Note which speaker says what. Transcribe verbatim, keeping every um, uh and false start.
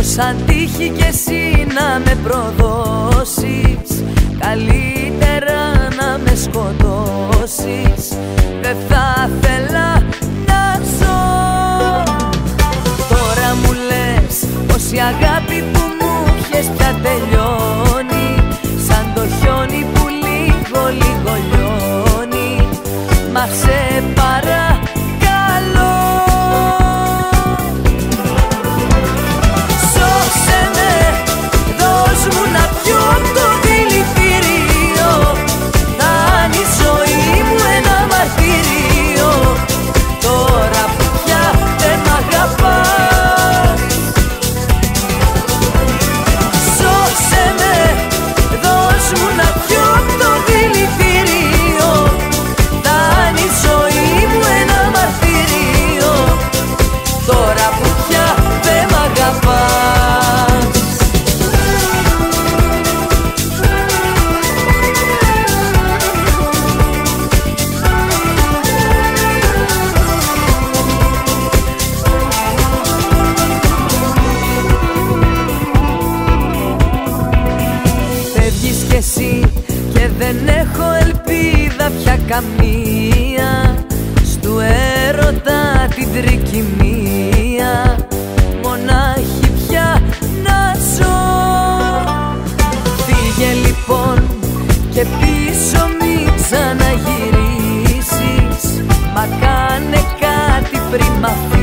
Speaker 1: σαν τύχει κι εσύ να με προδώσεις, καλύτερα να με σκοτώσεις. Δεν θα θέλα να ζω. Τώρα μου λες πως η αγάπη που μου είχες πια τελειώνει, σαν το χιόνι που λίγο λίγο λιώνει. Μα σε παρακαλώ, σώσε με, δώσ' μου να πιω απ' το δηλητήριο. Θα είναι η ζωή μου ένα μαρτύριο, τώρα που πια δεν μ' αγαπάς. Σώσε με, δώσ' μου να πιω απ' το δηλητήριο. Θα είναι η ζωή μου ένα μαρτύριο, τώρα που πια δεν μ' αγαπάς. Φεύγεις κι εσύ και δεν έχω ελπίδα πια καμία, στου έρωτα την τρικυμία. Μονάχη πια να ζω. Φύγε λοιπόν και πίσω μην ξαναγυρίσεις, μα κάνε κάτι πριν μ' αφήσεις.